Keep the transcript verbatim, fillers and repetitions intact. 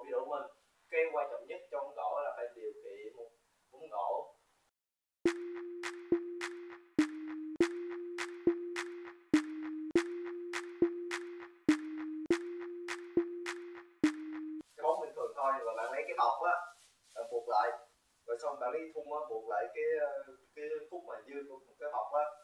video của mình. Cái quan trọng nhất trong ống gỗ là phải điều khiển một ống gỗ. Cái bóng bình thường thôi, và bạn lấy cái bọc á, bạn buộc lại, rồi xong bạn lấy thun á buộc lại cái cái khúc mà dư của cái bọc á,